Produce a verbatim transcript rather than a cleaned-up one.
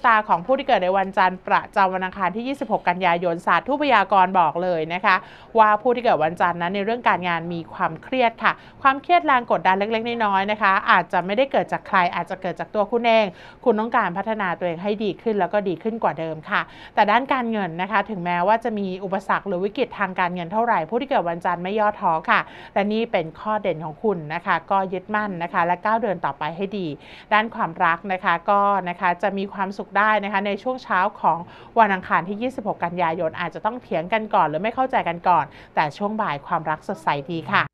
ตาของผู้ที่เกิดในวันจันทร์ประจำวันอังคารที่ยี่สิบหกกันยายนศาสตร์ทูตพยากรณ์บอกเลยนะคะว่าผู้ที่เกิดวันจันทร์นั้นในเรื่องการงานมีความเครียดค่ะความเครียดแรงกดดันเล็กๆน้อยๆนะคะอาจจะไม่ได้เกิดจากใครอาจจะเกิดจากตัวคุณเองคุณต้องการพัฒนาตัวเองให้ดีขึ้นแล้วก็ดีขึ้นกว่าเดิมค่ะแต่ด้านการเงินนะคะถึงแม้ว่าจะมีอุปสรรคหรือวิกฤตทางการเงินเท่าไหร่ผู้ที่เกิดวันจันทร์ไม่ย่อท้อค่ะและนี่เป็นข้อเด่นของคุณนะคะก็ยึดมั่นนะคะและก้าวเดินต่อไปให้ดีด้านความรักนะคะก็นะคะจะมีความสุขได้นะคะในช่วงเช้าของวันอังคารที่ยี่สิบหกกันยายนอาจจะต้องเถียงกันก่อนหรือไม่เข้าใจกันก่อนแต่ช่วงบ่ายความรักสดใสดีค่ะ